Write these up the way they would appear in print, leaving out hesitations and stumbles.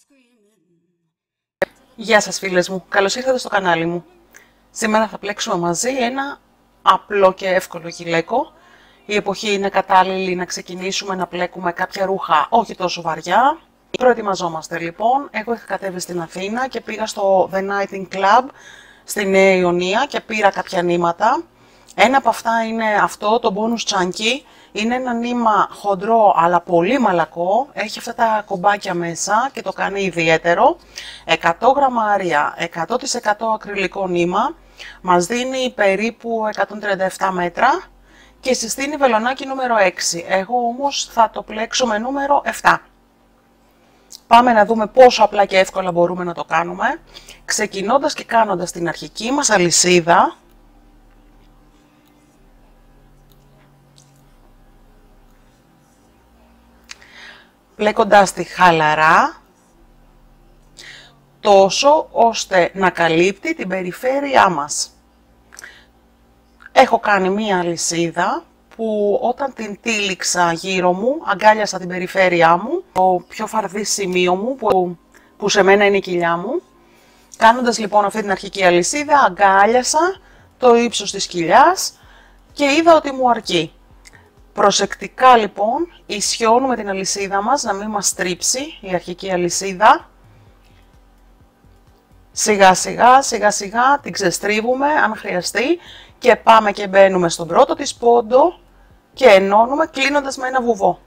Γεια σας φίλες μου, καλώς ήρθατε στο κανάλι μου. Σήμερα θα πλέξουμε μαζί ένα απλό και εύκολο γυλαίκο. Η εποχή είναι κατάλληλη να ξεκινήσουμε να πλέκουμε κάποια ρούχα όχι τόσο βαριά. Προετοιμαζόμαστε λοιπόν. Εγώ είχα κατέβει στην Αθήνα και πήγα στο The Knitting Club στη Νέα Ιωνία και πήρα κάποια νήματα. Ένα από αυτά είναι αυτό, το Bonus Chunky. Είναι ένα νήμα χοντρό αλλά πολύ μαλακό, έχει αυτά τα κομπάκια μέσα και το κάνει ιδιαίτερο. 100 γραμμάρια, 100% ακριλικό νήμα, μας δίνει περίπου 137 μέτρα και συστήνει βελονάκι νούμερο 6. Εγώ όμως θα το πλέξω με νούμερο 7. Πάμε να δούμε πόσο απλά και εύκολα μπορούμε να το κάνουμε, ξεκινώντας και κάνοντας την αρχική μας αλυσίδα. Πλέκοντας τη χαλαρά, τόσο ώστε να καλύπτει την περιφέρειά μας. Έχω κάνει μία αλυσίδα που όταν την τύλιξα γύρω μου, αγκάλιασα την περιφέρειά μου, το πιο φαρδί σημείο μου που σε μένα είναι η κοιλιά μου. Κάνοντας λοιπόν αυτή την αρχική αλυσίδα, αγκάλιασα το ύψος της κοιλιάς και είδα ότι μου αρκεί. Προσεκτικά λοιπόν ισιώνουμε την αλυσίδα μας να μην μας στρίψει η αρχική αλυσίδα. Σιγά σιγά την ξεστρίβουμε αν χρειαστεί και πάμε και μπαίνουμε στον πρώτο της πόντο και ενώνουμε κλείνοντας με ένα βουβό.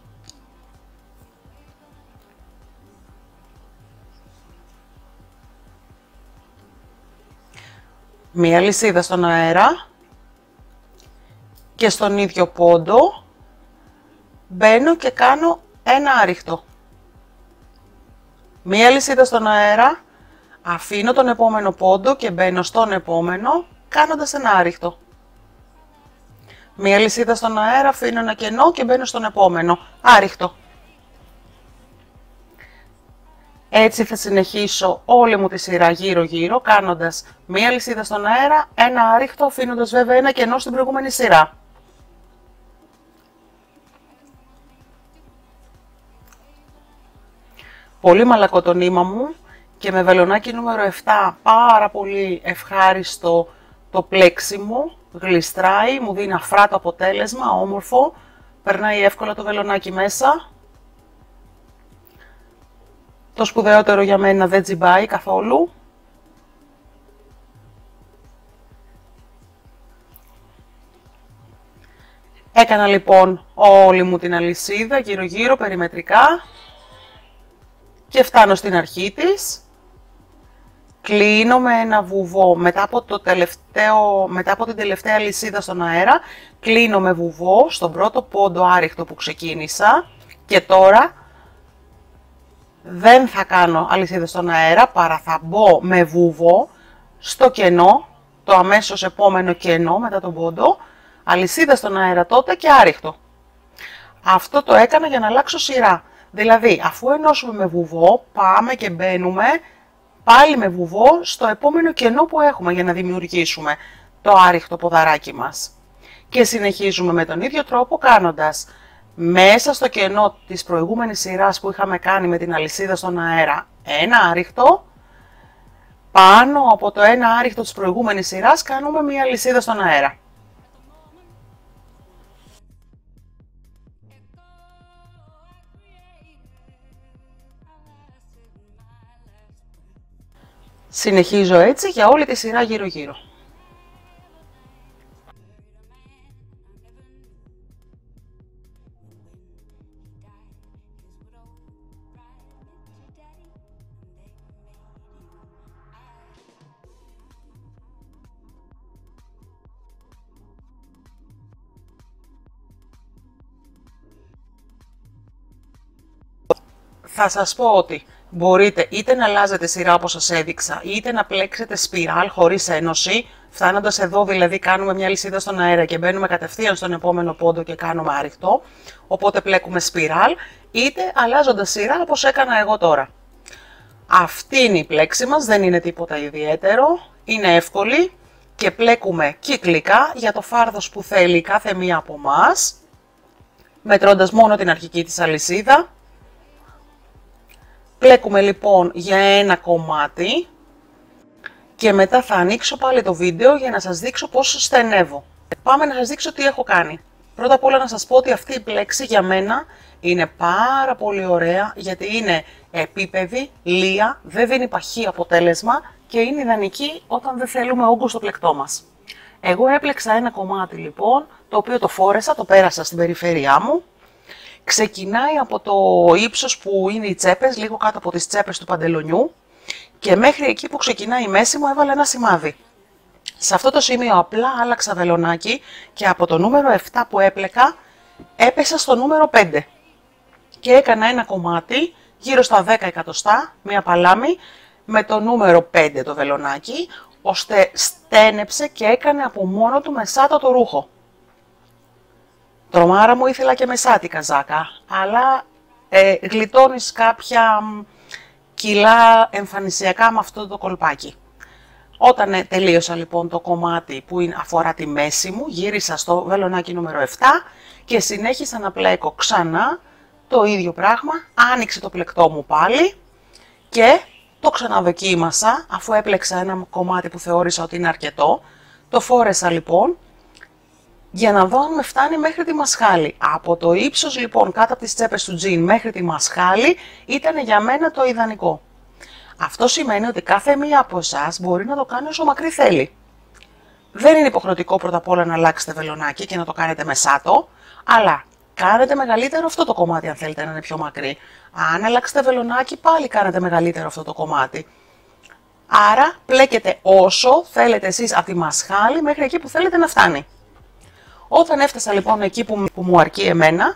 Μία αλυσίδα στον αέρα. Και στον ίδιο πόντο μπαίνω και κάνω ένα άριχτο. Μία αλυσίδα στον αέρα, αφήνω τον επόμενο πόντο και μπαίνω στον επόμενο κάνοντας ένα άριχτο. Μία αλυσίδα στον αέρα, αφήνω ένα κενό και μπαίνω στον επόμενο, άριχτο. Έτσι θα συνεχίσω όλη μου τη σειρά γύρω-γύρω κάνοντας μία αλυσίδα στον αέρα, ένα άριχτο, αφήνοντας βέβαια ένα κενό στην προηγούμενη σειρά. Πολύ μαλακό το νήμα μου και με βελονάκι νούμερο 7 πάρα πολύ ευχάριστο το πλέξιμο, γλιστράει, μου δίνει αφράτο αποτέλεσμα, όμορφο, περνάει εύκολα το βελονάκι μέσα. Το σπουδαιότερο για μένα δεν τζιμπάει καθόλου. Έκανα λοιπόν όλη μου την αλυσίδα γύρω-γύρω περιμετρικά. Και φτάνω στην αρχή της, κλείνω με ένα βουβό, μετά από την τελευταία αλυσίδα στον αέρα, κλείνω με βουβό στον πρώτο πόντο άριχτο που ξεκίνησα και τώρα δεν θα κάνω αλυσίδα στον αέρα, παρά θα μπω με βουβό στο κενό, το αμέσως επόμενο κενό μετά τον πόντο, αλυσίδα στον αέρα τότε και άριχτο. Αυτό το έκανα για να αλλάξω σειρά. Δηλαδή, αφού ενώσουμε με βουβό, πάμε και μπαίνουμε πάλι με βουβό στο επόμενο κενό που έχουμε για να δημιουργήσουμε το άριχτο ποδαράκι μας. Και συνεχίζουμε με τον ίδιο τρόπο κάνοντας μέσα στο κενό της προηγούμενης σειράς που είχαμε κάνει με την αλυσίδα στον αέρα ένα άριχτο, πάνω από το ένα άριχτο της προηγούμενης σειράς κάνουμε μία αλυσίδα στον αέρα. Συνεχίζω έτσι για όλη τη σειρά γύρω-γύρω. Θα σας πω ότι μπορείτε είτε να αλλάζετε σειρά όπως σας έδειξα, είτε να πλέξετε σπιράλ χωρίς ένωση, φτάνοντας εδώ δηλαδή κάνουμε μια αλυσίδα στον αέρα και μπαίνουμε κατευθείαν στον επόμενο πόντο και κάνουμε άριχτο, οπότε πλέκουμε σπιράλ, είτε αλλάζοντας σειρά όπως έκανα εγώ τώρα. Αυτή είναι η πλέξη μας, δεν είναι τίποτα ιδιαίτερο, είναι εύκολη και πλέκουμε κυκλικά για το φάρδος που θέλει κάθε μία από εμάς, μετρώντας μόνο την αρχική της αλυσίδα. Πλέκουμε λοιπόν για ένα κομμάτι και μετά θα ανοίξω πάλι το βίντεο για να σας δείξω πώς στενεύω. Πάμε να σας δείξω τι έχω κάνει. Πρώτα απ' όλα να σας πω ότι αυτή η πλέξη για μένα είναι πάρα πολύ ωραία, γιατί είναι επίπεδη, λία, δεν δίνει παχύ αποτέλεσμα και είναι ιδανική όταν δεν θέλουμε όγκο στο πλεκτό μας. Εγώ έπλεξα ένα κομμάτι λοιπόν, το οποίο το φόρεσα, το πέρασα στην περιφέρειά μου. Ξεκινάει από το ύψος που είναι οι τσέπες, λίγο κάτω από τις τσέπες του παντελονιού, και μέχρι εκεί που ξεκινάει η μέση μου έβαλα ένα σημάδι. Σε αυτό το σημείο απλά άλλαξα βελονάκι και από το νούμερο 7 που έπλεκα έπεσα στο νούμερο 5 και έκανα ένα κομμάτι γύρω στα 10 εκατοστά, μία παλάμη, με το νούμερο 5 το βελονάκι, ώστε στένεψε και έκανε από μόνο του μεσάτο το ρούχο. Τρομάρα μου, ήθελα και μεσάτη καζάκα, αλλά γλιτώνεις κάποια κιλά εμφανισιακά με αυτό το κολπάκι. Όταν τελείωσα λοιπόν το κομμάτι που αφορά τη μέση μου, γύρισα στο βελονάκι νούμερο 7 και συνέχισα να πλέκω ξανά το ίδιο πράγμα. Άνοιξε το πλεκτό μου πάλι και το ξαναδοκίμασα, αφού έπλεξα ένα κομμάτι που θεώρησα ότι είναι αρκετό. Το φόρεσα λοιπόν για να δω αν με φτάνει μέχρι τη μασχάλη. Από το ύψος λοιπόν κάτω από τις τσέπες του τζιν μέχρι τη μασχάλη ήταν για μένα το ιδανικό. Αυτό σημαίνει ότι κάθε μία από εσάς μπορεί να το κάνει όσο μακρύ θέλει. Δεν είναι υποχρεωτικό πρώτα απ' όλα να αλλάξετε βελονάκι και να το κάνετε μεσάτο, αλλά κάνετε μεγαλύτερο αυτό το κομμάτι αν θέλετε να είναι πιο μακρύ. Αν αλλάξετε βελονάκι πάλι κάνετε μεγαλύτερο αυτό το κομμάτι. Άρα πλέκετε όσο θέλετε εσείς από τη μασχάλη μέχρι εκεί που θέλετε να φτάνει. Όταν έφτασα λοιπόν εκεί που μου αρκεί εμένα,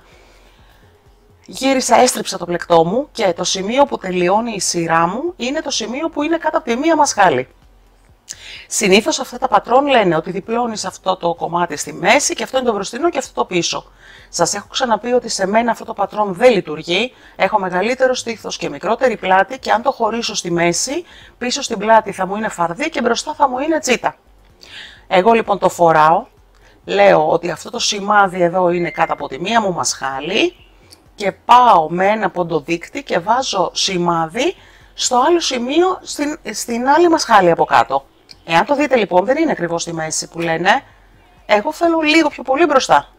γύρισα, έστριψα το πλεκτό μου και το σημείο που τελειώνει η σειρά μου είναι το σημείο που είναι κάτω από τη μία μασχάλη. Συνήθως αυτά τα πατρόν λένε ότι διπλώνεις αυτό το κομμάτι στη μέση και αυτό είναι το μπροστινό και αυτό το πίσω. Σας έχω ξαναπεί ότι σε μένα αυτό το πατρόν δεν λειτουργεί, έχω μεγαλύτερο στήθος και μικρότερη πλάτη και αν το χωρίσω στη μέση, πίσω στην πλάτη θα μου είναι φαρδί και μπροστά θα μου είναι τσίτα. Εγώ λοιπόν το φοράω, λέω ότι αυτό το σημάδι εδώ είναι κάτω από τη μία μου μασχάλη και πάω με ένα ποντοδείκτη και βάζω σημάδι στο άλλο σημείο στην άλλη μασχάλη από κάτω. Εάν το δείτε λοιπόν δεν είναι ακριβώς στη μέση που λένε, εγώ θέλω λίγο πιο πολύ μπροστά.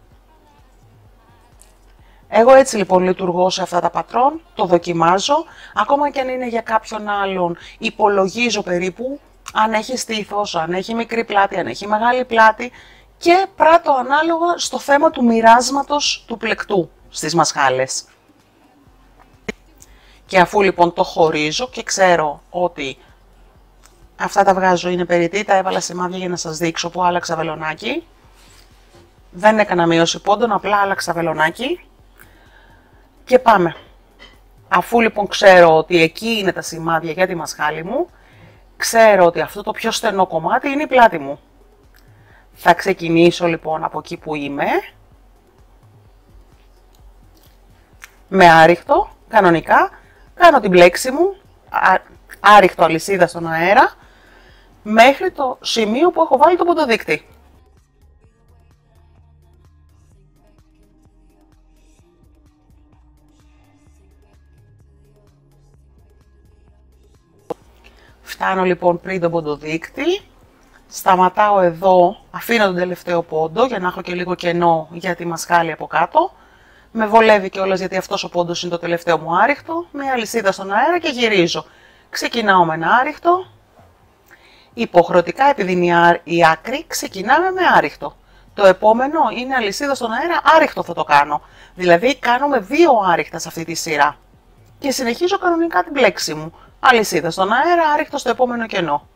Εγώ έτσι λοιπόν λειτουργώ σε αυτά τα πατρόν, το δοκιμάζω, ακόμα και αν είναι για κάποιον άλλον υπολογίζω περίπου αν έχει στήθος, αν έχει μικρή πλάτη, αν έχει μεγάλη πλάτη και πράττω ανάλογα στο θέμα του μοιράσματος του πλεκτού στις μασχάλες. Και αφού λοιπόν το χωρίζω και ξέρω ότι αυτά τα βγάζω είναι περιττή, τα έβαλα σημάδια για να σας δείξω που άλλαξα βελονάκι. Δεν έκανα μείωση πόντων, απλά άλλαξα βελονάκι. Και πάμε. Αφού λοιπόν ξέρω ότι εκεί είναι τα σημάδια για τη μασχάλη μου, ξέρω ότι αυτό το πιο στενό κομμάτι είναι η πλάτη μου. Θα ξεκινήσω λοιπόν από εκεί που είμαι, με άριχτο, κανονικά, κάνω την πλέξη μου, άριχτο αλυσίδα στον αέρα, μέχρι το σημείο που έχω βάλει το ποντοδείκτη. Φτάνω λοιπόν πριν τον ποντοδείκτη, σταματάω εδώ, αφήνω τον τελευταίο πόντο για να έχω και λίγο κενό για τη μασχάλη από κάτω. Με βολεύει κιόλας γιατί αυτός ο πόντος είναι το τελευταίο μου άριχτο, μια αλυσίδα στον αέρα και γυρίζω. Ξεκινάω με ένα άριχτο, υποχρεωτικά επειδή είναι η άκρη ξεκινάμε με άριχτο. Το επόμενο είναι αλυσίδα στον αέρα, άριχτο θα το κάνω. Δηλαδή κάνουμε 2 άριχτα σε αυτή τη σειρά. Και συνεχίζω κανονικά την πλέξη μου. Αλυσίδα στον αέρα, άριχτο στο επόμενο κενό.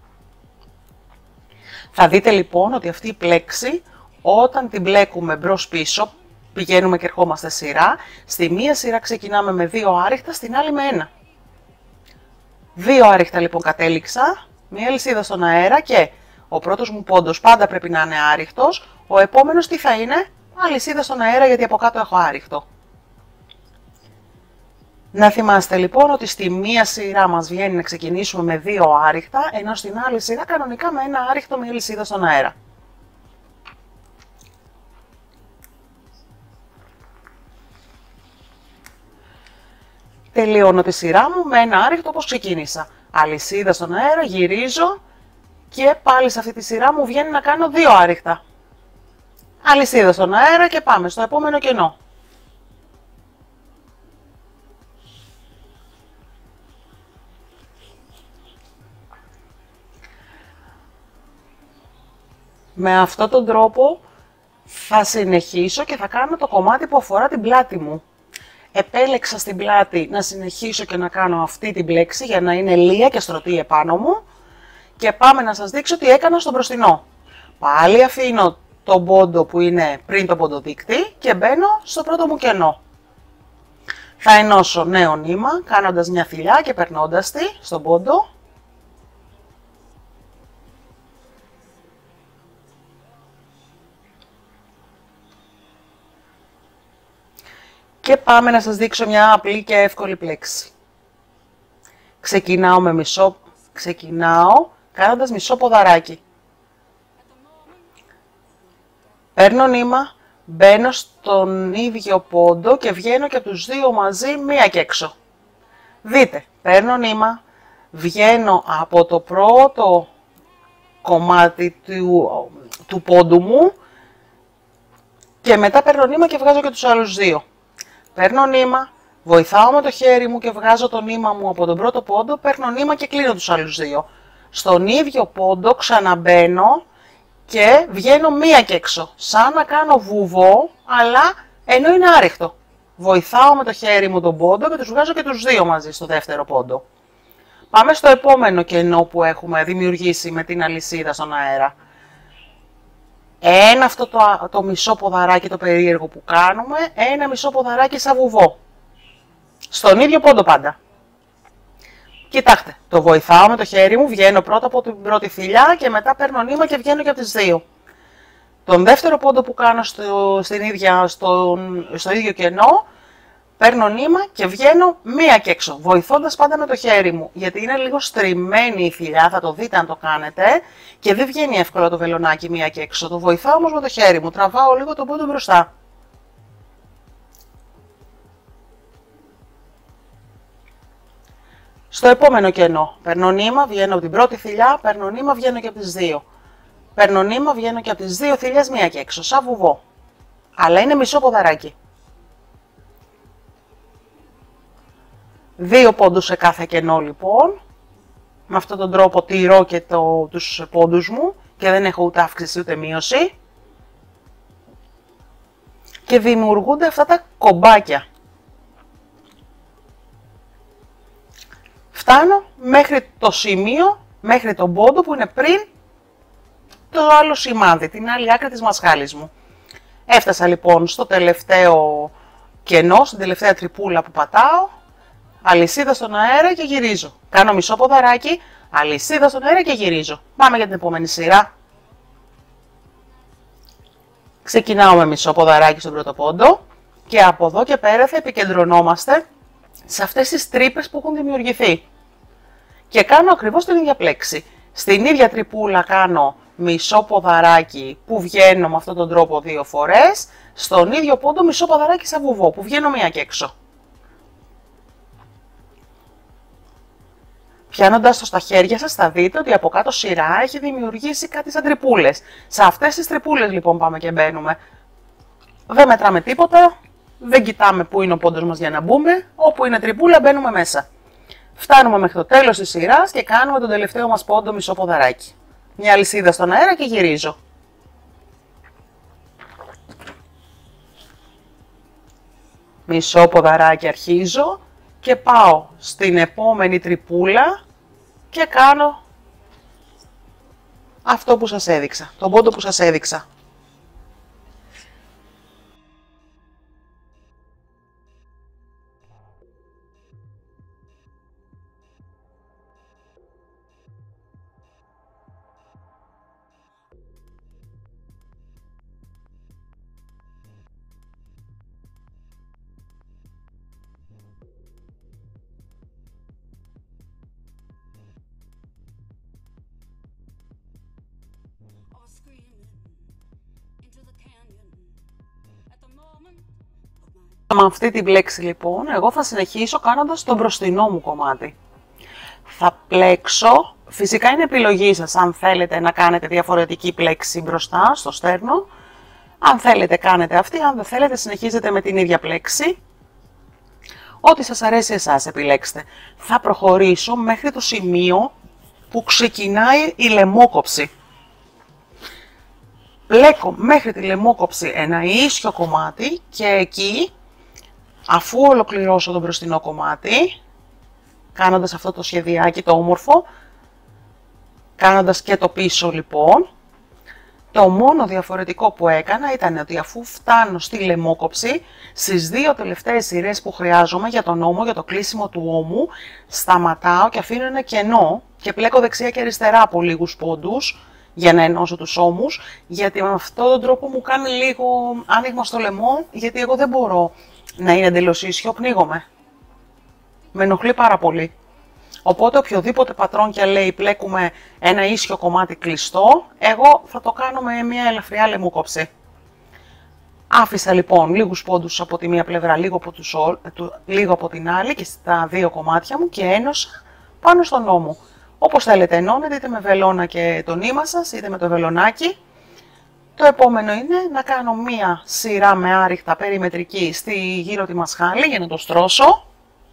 Θα δείτε λοιπόν ότι αυτή η πλέξη όταν την μπλέκουμε μπρος πίσω, πηγαίνουμε και ερχόμαστε σειρά, στη μία σειρά ξεκινάμε με 2 άριχτα, στην άλλη με 1. 2 άριχτα λοιπόν κατέληξα, μία αλυσίδα στον αέρα και ο πρώτος μου πόντος πάντα πρέπει να είναι άριχτος, ο επόμενος τι θα είναι, αλυσίδα στον αέρα γιατί από κάτω έχω άριχτο. Να θυμάστε λοιπόν ότι στη μία σειρά μας βγαίνει να ξεκινήσουμε με 2 άριχτα, ενώ στην άλλη σειρά κανονικά με 1 άριχτο με αλυσίδα στον αέρα. τελειώνω τη σειρά μου με ένα άριχτο όπως ξεκίνησα. Αλυσίδα στον αέρα, γυρίζω και πάλι σε αυτή τη σειρά μου βγαίνει να κάνω 2 άριχτα. Αλυσίδα στον αέρα και πάμε στο επόμενο κενό. Με αυτόν τον τρόπο θα συνεχίσω και θα κάνω το κομμάτι που αφορά την πλάτη μου. Επέλεξα στην πλάτη να συνεχίσω και να κάνω αυτή την πλέξη για να είναι λία και στρωτή επάνω μου και πάμε να σας δείξω τι έκανα στο μπροστινό. Πάλι αφήνω τον πόντο που είναι πριν το ποντοδείκτη και μπαίνω στο πρώτο μου κενό. Θα ενώσω νέο νήμα κάνοντας μια θηλιά και περνώντας τη στον πόντο. Και πάμε να σας δείξω μια απλή και εύκολη πλέξη. Ξεκινάω κάνοντας μισό ποδαράκι. Παίρνω νήμα, μπαίνω στον ίδιο πόντο και βγαίνω και από τους δύο μαζί μία και έξω. Δείτε, παίρνω νήμα, βγαίνω από το πρώτο κομμάτι του πόντου μου και μετά παίρνω νήμα και βγάζω και τους άλλους δύο. Παίρνω νήμα, βοηθάω με το χέρι μου και βγάζω το νήμα μου από τον πρώτο πόντο, παίρνω νήμα και κλείνω τους άλλους δύο. Στον ίδιο πόντο ξαναμπαίνω και βγαίνω μία και έξω, σαν να κάνω βουβό, αλλά ενώ είναι άριχτο. Βοηθάω με το χέρι μου τον πόντο και τους βγάζω και τους δύο μαζί στο δεύτερο πόντο. Πάμε στο επόμενο κενό που έχουμε δημιουργήσει με την αλυσίδα στον αέρα. Ένα αυτό το μισό ποδαράκι το περίεργο που κάνουμε, ένα μισό ποδαράκι σαν βουβό. Στον ίδιο πόντο πάντα. Κοιτάξτε, το βοηθάω με το χέρι μου, βγαίνω πρώτα από την πρώτη θηλιά και μετά παίρνω νήμα και βγαίνω και από τις δύο. Τον δεύτερο πόντο που κάνω στο ίδιο κενό, παίρνω νήμα και βγαίνω μία και έξω, βοηθώντας πάντα με το χέρι μου, γιατί είναι λίγο στριμμένη η θηλιά, θα το δείτε αν το κάνετε, και δεν βγαίνει εύκολα το βελονάκι μία και έξω. Το βοηθάω όμως με το χέρι μου, τραβάω λίγο τον πόντο μπροστά. Στο επόμενο κενό, παίρνω νήμα, βγαίνω από την πρώτη θηλιά, παίρνω νήμα, βγαίνω και από τις δύο. Παίρνω νήμα, βγαίνω και από τις δύο θηλιές μία και έξω, σαν βουβό. Αλλά είναι μισό ποδαράκι. 2 πόντους σε κάθε κενό λοιπόν. Με αυτόν τον τρόπο τηρώ και τους πόντους μου και δεν έχω ούτε αύξηση ούτε μείωση. Και δημιουργούνται αυτά τα κομπάκια. Φτάνω μέχρι το σημείο, μέχρι τον πόντο που είναι πριν το άλλο σημάδι, την άλλη άκρη της μασχάλης μου. Έφτασα λοιπόν στο τελευταίο κενό, στην τελευταία τρυπούλα που πατάω, αλυσίδα στον αέρα και γυρίζω. Κάνω μισό ποδαράκι, αλυσίδα στον αέρα και γυρίζω. Πάμε για την επόμενη σειρά. Ξεκινάω με μισό ποδαράκι στον πρώτο πόντο και από εδώ και πέρα θα επικεντρωνόμαστε σε αυτές τις τρύπες που έχουν δημιουργηθεί. Και κάνω ακριβώς την ίδια πλέξη. Στην ίδια τρυπούλα κάνω μισό ποδαράκι που βγαίνω με αυτόν τον τρόπο 2 φορές. Στον ίδιο πόντο μισό ποδαράκι σαν βουβό που βγαίνω μία και έξω. Πιάνοντας το στα χέρια σας θα δείτε ότι από κάτω σειρά έχει δημιουργήσει κάτι σαν τρυπούλες. Σε αυτές τις τρυπούλες λοιπόν πάμε και μπαίνουμε. Δεν μετράμε τίποτα, δεν κοιτάμε πού είναι ο πόντος μας για να μπούμε, όπου είναι τρυπούλα μπαίνουμε μέσα. Φτάνουμε μέχρι το τέλος της σειράς και κάνουμε τον τελευταίο μας πόντο μισό ποδαράκι. Μια αλυσίδα στον αέρα και γυρίζω. Μισό ποδαράκι αρχίζω και πάω στην επόμενη τρυπούλα και κάνω αυτό που σας έδειξα, τον πόντο που σας έδειξα. Με αυτή την πλέξη λοιπόν, εγώ θα συνεχίσω κάνοντας το μπροστινό μου κομμάτι. Θα πλέξω, φυσικά είναι επιλογή σας αν θέλετε να κάνετε διαφορετική πλέξη μπροστά στο στέρνο. Αν θέλετε κάνετε αυτή, αν δεν θέλετε συνεχίζετε με την ίδια πλέξη. Ό,τι σας αρέσει εσάς επιλέξτε. Θα προχωρήσω μέχρι το σημείο που ξεκινάει η λαιμόκοψη. Πλέκω μέχρι τη λαιμόκοψη ένα ίσιο κομμάτι και εκεί, αφού ολοκληρώσω το μπροστινό κομμάτι, κάνοντας αυτό το σχεδιάκι το όμορφο, κάνοντας και το πίσω λοιπόν, το μόνο διαφορετικό που έκανα ήταν ότι αφού φτάνω στη λαιμόκοψη, στις δύο τελευταίες σειρές που χρειάζομαι για τον ώμο, για το κλείσιμο του ώμου, σταματάω και αφήνω ένα κενό και πλέκω δεξιά και αριστερά από λίγους πόντους για να ενώσω τους ώμους, γιατί με αυτόν τον τρόπο μου κάνει λίγο άνοιγμα στο λαιμό, γιατί εγώ δεν μπορώ να είναι εντελώς ίσιο, πνίγομαι. Με ενοχλεί πάρα πολύ. Οπότε οποιοδήποτε πατρόν και λέει πλέκουμε ένα ίσιο κομμάτι κλειστό, εγώ θα το κάνω με μια ελαφριά λαιμόκοψη. Άφησα λοιπόν λίγους πόντους από τη μία πλευρά, λίγο από την άλλη και στα δύο κομμάτια μου και ένωσα πάνω στον ώμο. Όπως θέλετε ενώνετε, είτε με βελόνα και το νήμα σας, είτε με το βελονάκι. Το επόμενο είναι να κάνω μία σειρά με άριχτα περιμετρική στη γύρω τη μασχάλη για να το στρώσω.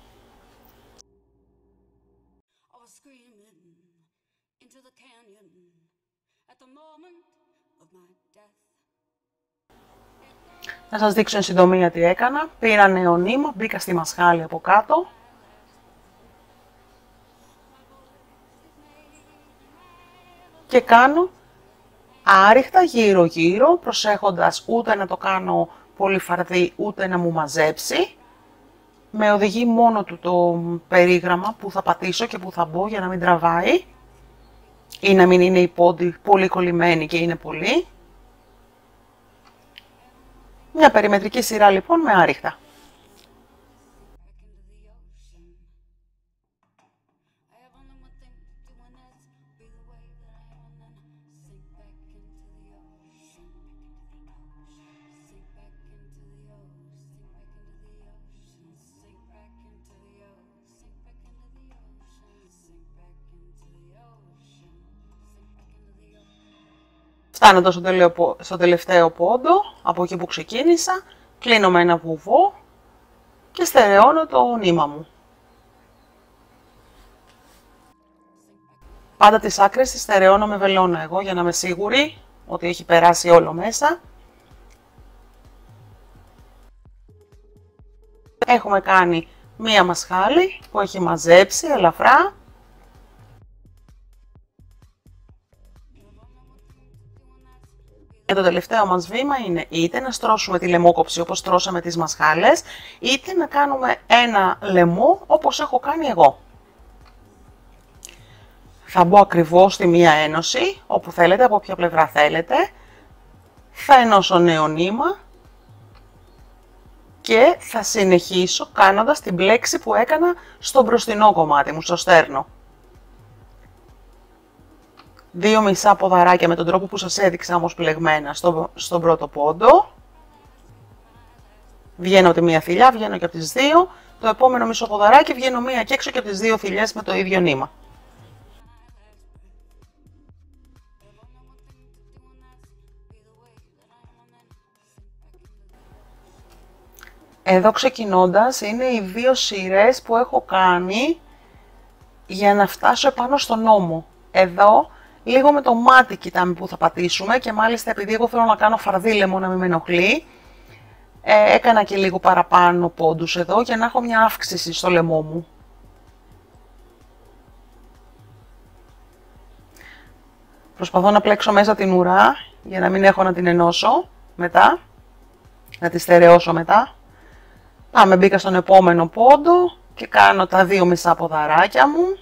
Να σας δείξω εν συντομία τι έκανα. Πήρα νέο νήμα, μπήκα στη μασχάλη από κάτω. Και κάνω άριχτα γύρω-γύρω, προσέχοντας ούτε να το κάνω πολύ φαρδί, ούτε να μου μαζέψει. Με οδηγεί μόνο του το περίγραμμα που θα πατήσω και που θα μπω για να μην τραβάει. Ή να μην είναι οι πόντοι πολύ κολλημένοι και είναι πολύ. Μια περιμετρική σειρά λοιπόν με άριχτα. Φτάνοντας στο τελευταίο πόντο, από εκεί που ξεκίνησα, κλείνω με ένα βουβό και στερεώνω το νήμα μου. Πάντα τις άκρες τις στερεώνω με βελόνα εγώ για να είμαι σίγουρη ότι έχει περάσει όλο μέσα. Έχουμε κάνει μία μασχάλη που έχει μαζέψει ελαφρά. Και το τελευταίο μας βήμα είναι είτε να στρώσουμε τη λαιμόκοψη όπως στρώσαμε τις μασχάλες, είτε να κάνουμε ένα λαιμό όπως έχω κάνει εγώ. Θα μπω ακριβώς στη μία ένωση, όπου θέλετε, από όποια πλευρά θέλετε. Θα ενώσω νέο νήμα και θα συνεχίσω κάνοντας την πλέξη που έκανα στο μπροστινό κομμάτι μου, στο στέρνο. Δύο μισά ποδαράκια με τον τρόπο που σας έδειξα όμως πλεγμένα στον πρώτο πόντο. Βγαίνω από τη μία θηλιά, βγαίνω και από τις δύο. Το επόμενο μισό ποδαράκι βγαίνω μία και έξω και από τις δύο θηλιές με το ίδιο νήμα. Εδώ ξεκινώντας είναι οι δύο σειρές που έχω κάνει για να φτάσω επάνω στον ώμο. Εδώ λίγο με το μάτι κοιτάμε που θα πατήσουμε και μάλιστα επειδή εγώ θέλω να κάνω φαρδί λαιμό να μην με ενοχλεί, έκανα και λίγο παραπάνω πόντους εδώ για να έχω μια αύξηση στο λαιμό μου. Προσπαθώ να πλέξω μέσα την ουρά για να μην έχω να την ενώσω μετά, να τη στερεώσω μετά. Πάμε, μπήκα στον επόμενο πόντο και κάνω τα δύο μισά ποδαράκια μου.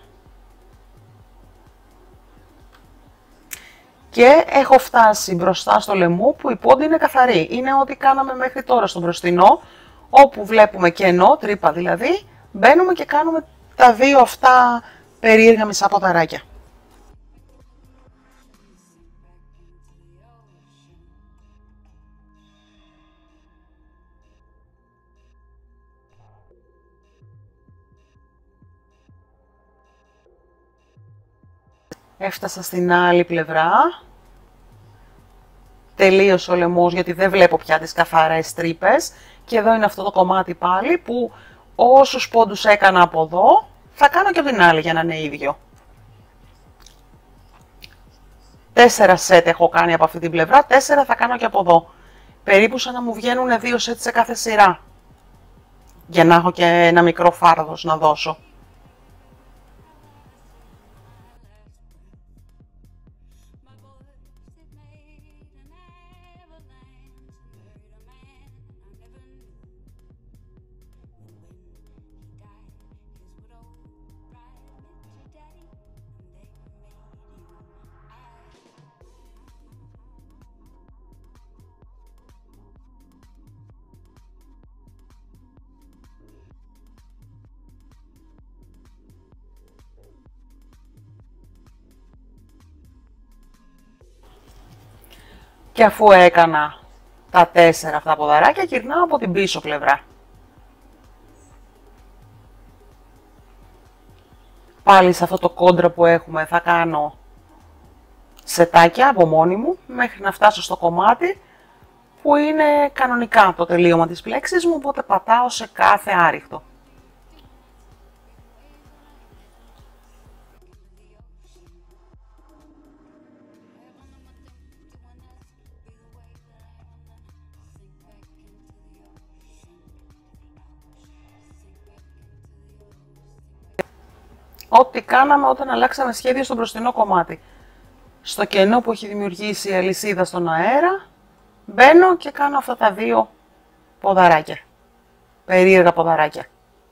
Και έχω φτάσει μπροστά στο λαιμό που η πόντη είναι καθαρή. Είναι ό,τι κάναμε μέχρι τώρα στο μπροστινό, όπου βλέπουμε κενό, τρύπα δηλαδή, μπαίνουμε και κάνουμε τα δύο αυτά περίεργα μισά ποδαράκια. Έφτασα στην άλλη πλευρά. Τελείωσε ο λαιμός γιατί δεν βλέπω πια τις καθαρές τρύπες. Και εδώ είναι αυτό το κομμάτι πάλι που όσους πόντους έκανα από εδώ, θα κάνω και από την άλλη για να είναι ίδιο. 4 σετ έχω κάνει από αυτή την πλευρά, 4 θα κάνω και από εδώ. Περίπου σαν να μου βγαίνουν 2 σετ σε κάθε σειρά. Για να έχω και ένα μικρό φάρδος να δώσω. Και αφού έκανα τα 4 αυτά ποδαράκια, γυρνάω από την πίσω πλευρά. Πάλι σε αυτό το κόντρα που έχουμε θα κάνω σετάκια από μόνη μου, μέχρι να φτάσω στο κομμάτι που είναι κανονικά το τελείωμα της πλέξης μου, οπότε πατάω σε κάθε άριχτο. Ό,τι κάναμε όταν αλλάξαμε σχέδιο στο μπροστινό κομμάτι. Στο κενό που έχει δημιουργήσει η αλυσίδα στον αέρα, μπαίνω και κάνω αυτά τα 2 ποδαράκια. Περίεργα ποδαράκια.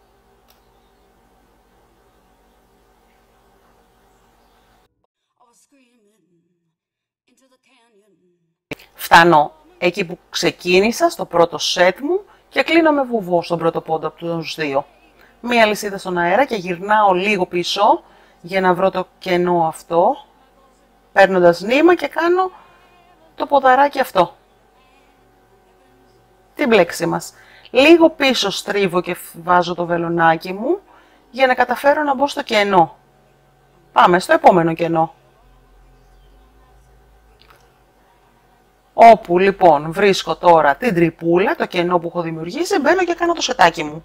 Φτάνω εκεί που ξεκίνησα, στο πρώτο σετ μου και κλείνω με βουβό στον πρώτο πόντο από τους 2. Μία αλυσίδα στον αέρα και γυρνάω λίγο πίσω για να βρω το κενό αυτό, παίρνοντας νήμα και κάνω το ποδαράκι αυτό. Την πλέξη μας. Λίγο πίσω στρίβω και βάζω το βελονάκι μου για να καταφέρω να μπω στο κενό. Πάμε στο επόμενο κενό. Όπου λοιπόν βρίσκω τώρα την τρυπούλα, το κενό που έχω δημιουργήσει, μπαίνω και κάνω το σετάκι μου.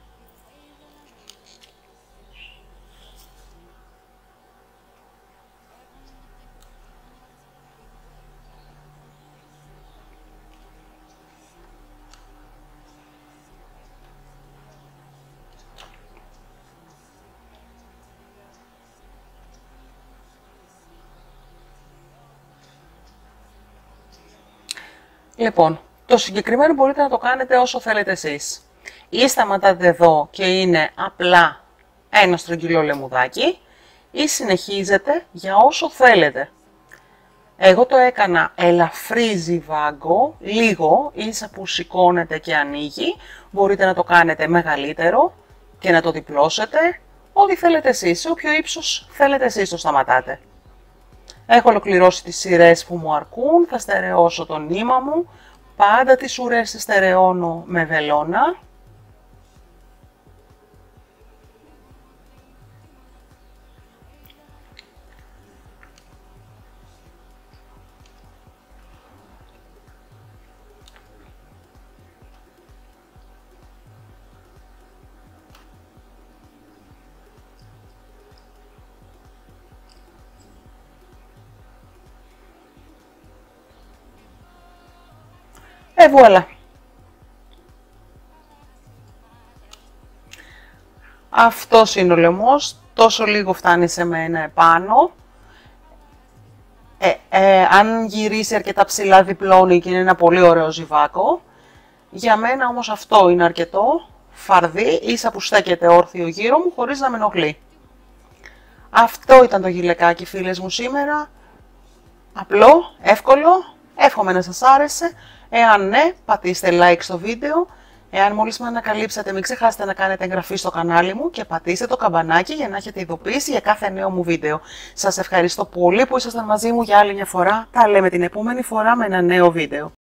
Λοιπόν, το συγκεκριμένο μπορείτε να το κάνετε όσο θέλετε εσείς. Ή σταματάτε εδώ και είναι απλά ένα στρογγυλό λεμουδάκι, ή συνεχίζετε για όσο θέλετε. Εγώ το έκανα ελαφρύ ζιβάγκο, λίγο, ίσα που σηκώνεται και ανοίγει. Μπορείτε να το κάνετε μεγαλύτερο και να το διπλώσετε. Ό,τι θέλετε εσείς, σε όποιο ύψος θέλετε εσείς το σταματάτε. Έχω ολοκληρώσει τις σειρές που μου αρκούν, θα στερεώσω το νήμα μου. Πάντα τις ουρές τις στερεώνω με βελόνα. Βουαλά. Αυτός είναι ο λαιμός, τόσο λίγο φτάνει σε μένα επάνω. Αν γυρίσει αρκετά ψηλά διπλώνει και είναι ένα πολύ ωραίο ζιβάκο. Για μένα όμως αυτό είναι αρκετό, φαρδί, ίσα που στέκεται όρθιο γύρω μου χωρίς να με ενοχλεί. Αυτό ήταν το γυλαικάκι φίλες μου σήμερα. Απλό, εύκολο, εύχομαι να σας άρεσε. Εάν ναι, πατήστε like στο βίντεο. Εάν μόλις με ανακαλύψατε, μην ξεχάσετε να κάνετε εγγραφή στο κανάλι μου και πατήστε το καμπανάκι για να έχετε ειδοποίηση για κάθε νέο μου βίντεο. Σας ευχαριστώ πολύ που ήσασταν μαζί μου για άλλη μια φορά. Τα λέμε την επόμενη φορά με ένα νέο βίντεο.